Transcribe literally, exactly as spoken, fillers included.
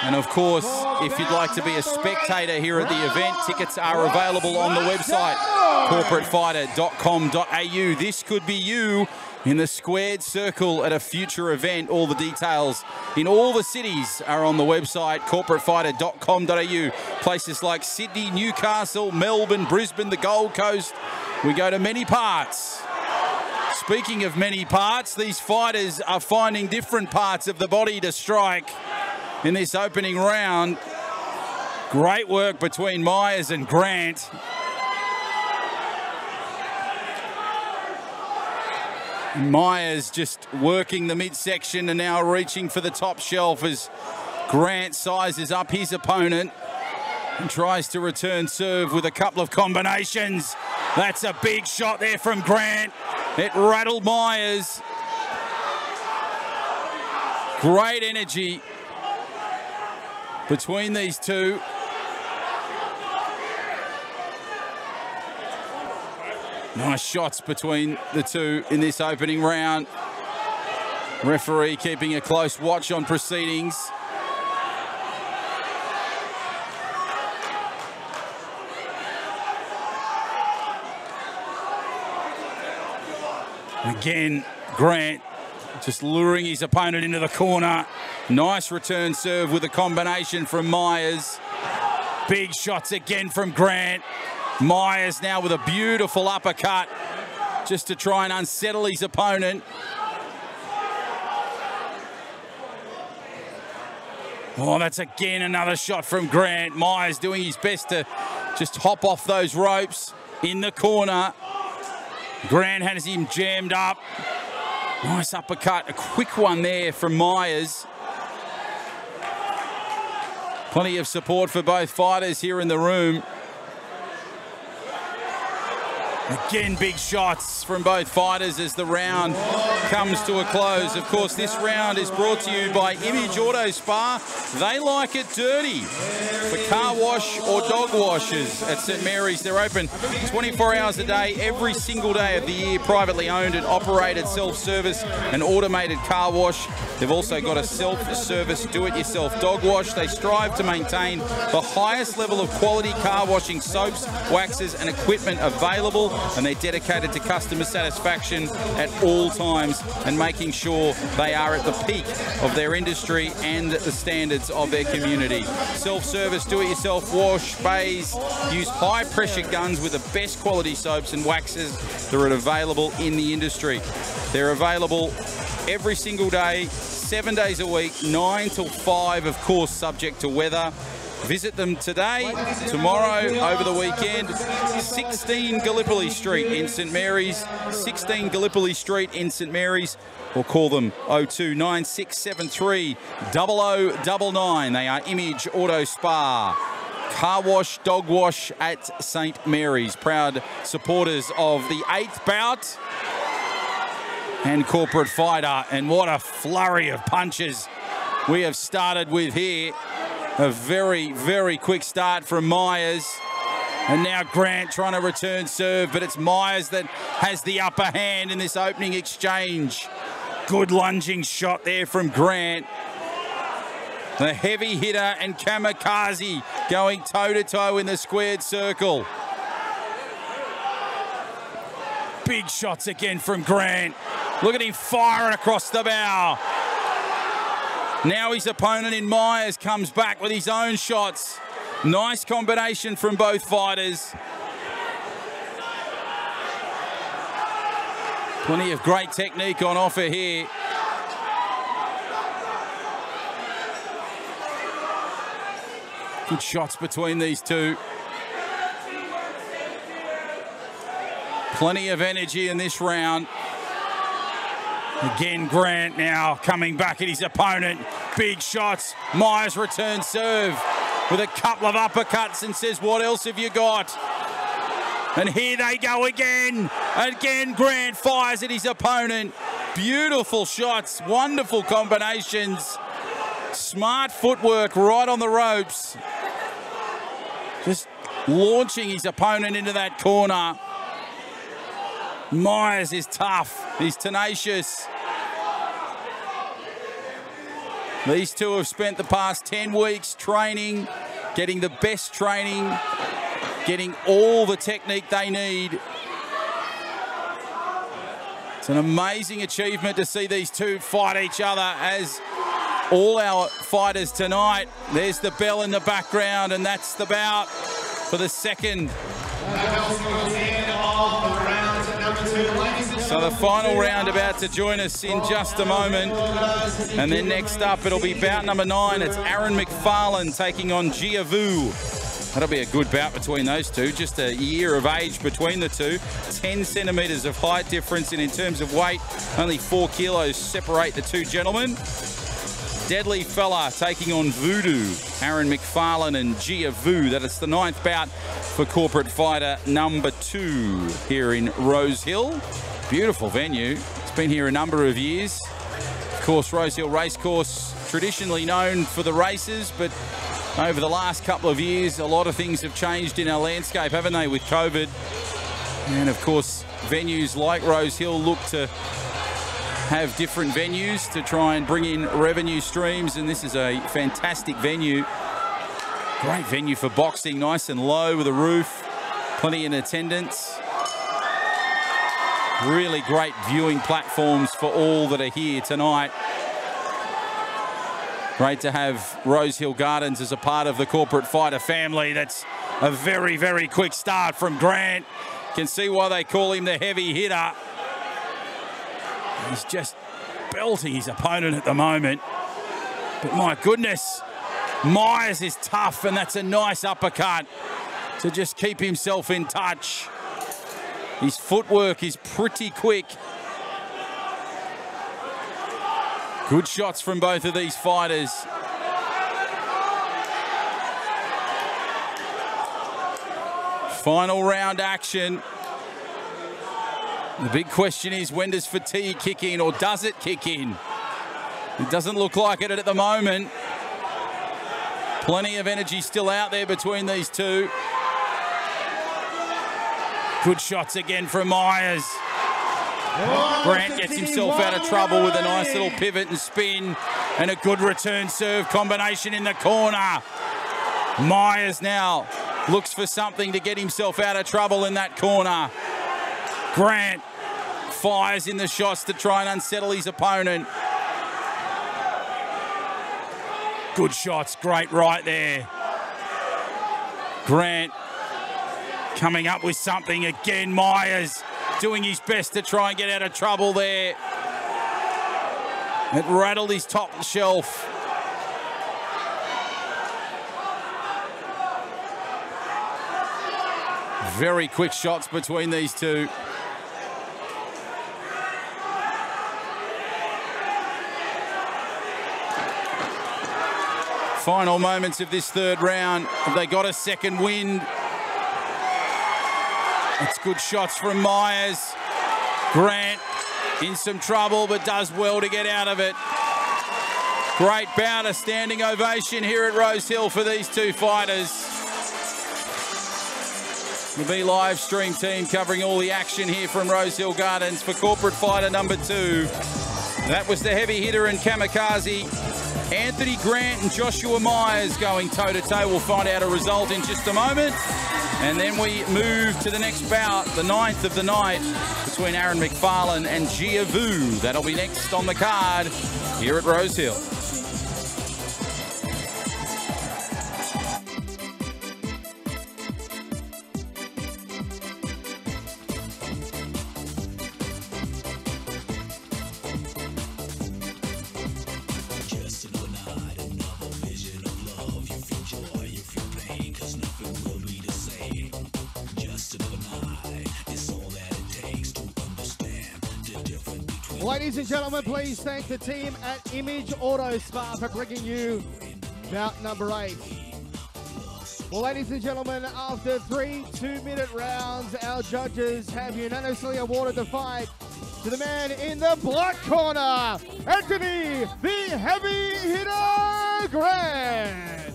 And of course, if you'd like to be a spectator here at the event, tickets are available on the website, corporate fighter dot com dot A U. This could be you in the squared circle at a future event. All the details in all the cities are on the website, corporate fighter dot com dot A U. Places like Sydney, Newcastle, Melbourne, Brisbane, the Gold Coast. We go to many parts. Speaking of many parts, these fighters are finding different parts of the body to strike in this opening round. Great work between Myers and Grant. Myers just working the midsection and now reaching for the top shelf as Grant sizes up his opponent and tries to return serve with a couple of combinations. That's a big shot there from Grant. It rattled Myers. Great energy between these two. Nice shots between the two in this opening round. Referee keeping a close watch on proceedings. Again, Grant just luring his opponent into the corner. Nice return serve with a combination from Myers. Big shots again from Grant. Myers now with a beautiful uppercut just to try and unsettle his opponent. Oh, that's again another shot from Grant. Myers doing his best to just hop off those ropes in the corner. Grant has him jammed up. Nice uppercut, a quick one there from Myers. Plenty of support for both fighters here in the room. Again, big shots from both fighters as the round comes to a close. Of course, this round is brought to you by Image Auto Spa. They like it dirty. For car wash or dog washes at St Mary's, they're open twenty-four hours a day, every single day of the year. Privately owned and operated self-service and automated car wash. They've also got a self-service do-it-yourself dog wash. They strive to maintain the highest level of quality car washing soaps, waxes and equipment available, and they're dedicated to customer satisfaction at all times and making sure they are at the peak of their industry and the standards of their community. Self-service, do-it-yourself wash, bays, use high-pressure guns with the best quality soaps and waxes that are available in the industry. They're available every single day, seven days a week, nine till five, of course, subject to weather. Visit them today, tomorrow, over the weekend. sixteen Gallipoli Street in St Mary's, sixteen Gallipoli Street in St Mary's, or call them oh two nine six seven three oh oh nine nine. They are Image Auto Spa. Car wash, dog wash at St Mary's. Proud supporters of the eighth bout and Corporate Fighter. And what a flurry of punches we have started with here. A very, very quick start from Myers. And now Grant trying to return serve, but it's Myers that has the upper hand in this opening exchange. Good lunging shot there from Grant. The heavy hitter and kamikaze going toe-to-toe in the squared circle. Big shots again from Grant. Look at him firing across the bow. Now his opponent in Myers comes back with his own shots. Nice combination from both fighters. Plenty of great technique on offer here. Good shots between these two. Plenty of energy in this round. Again, Grant now coming back at his opponent. Big shots. Myers returns serve with a couple of uppercuts and says, what else have you got? And here they go again. Again, Grant fires at his opponent. Beautiful shots, wonderful combinations. Smart footwork right on the ropes. Just launching his opponent into that corner. Myers is tough, he's tenacious. These two have spent the past ten weeks training, getting the best training, getting all the technique they need. It's an amazing achievement to see these two fight each other, as all our fighters tonight. There's the bell in the background, and that's the bout for the second. So the final round about to join us in just a moment. And then next up, it'll be bout number nine. It's Aaron McFarlane taking on Jia Vu. That'll be a good bout between those two. Just a year of age between the two. ten centimetres of height difference, and in terms of weight, only four kilos separate the two gentlemen. Deadly fella taking on Voodoo. Aaron McFarlane and Jia Vu. That is the ninth bout for corporate fighter number two here in Rosehill. Beautiful venue. It's been here a number of years. Of course, Rosehill Racecourse, traditionally known for the races, but over the last couple of years, a lot of things have changed in our landscape, haven't they, with COVID? And of course, venues like Rosehill look to have different venues to try and bring in revenue streams, and this is a fantastic venue. Great venue for boxing, nice and low with a roof, plenty in attendance. Really great viewing platforms for all that are here tonight. Great to have Rosehill Gardens as a part of the corporate fighter family. That's a very, very quick start from Grant. Can see why they call him the heavy hitter. He's just belting his opponent at the moment. But my goodness, Myers is tough, and that's a nice uppercut to just keep himself in touch. His footwork is pretty quick. Good shots from both of these fighters. Final round action. The big question is, when does fatigue kick in, or does it kick in? It doesn't look like it at the moment. Plenty of energy still out there between these two. Good shots again from Myers. Grant gets himself out of trouble with a nice little pivot and spin, and a good return serve combination in the corner. Myers now looks for something to get himself out of trouble in that corner. Grant fires in the shots to try and unsettle his opponent. Good shots, great right there. Grant coming up with something again. Myers doing his best to try and get out of trouble there. It rattled his top shelf. Very quick shots between these two. Final moments of this third round. Have they got a second wind? It's good shots from Myers. Grant in some trouble, but does well to get out of it. Great bout, a standing ovation here at Rosehill for these two fighters. The B live stream team covering all the action here from Rosehill Gardens for corporate fighter number two. That was the heavy hitter and kamikaze, Anthony Grant and Joshua Myers going toe-to-toe. We'll find out a result in just a moment. And then we move to the next bout, the ninth of the night, between Aaron McFarlane and Jia Vu. That'll be next on the card here at Rosehill. Ladies and gentlemen, please thank the team at Image Auto Spa for bringing you bout number eight. Well, ladies and gentlemen, after three two-minute rounds, our judges have unanimously awarded the fight to the man in the black corner, Anthony the Heavy Hitter Grant.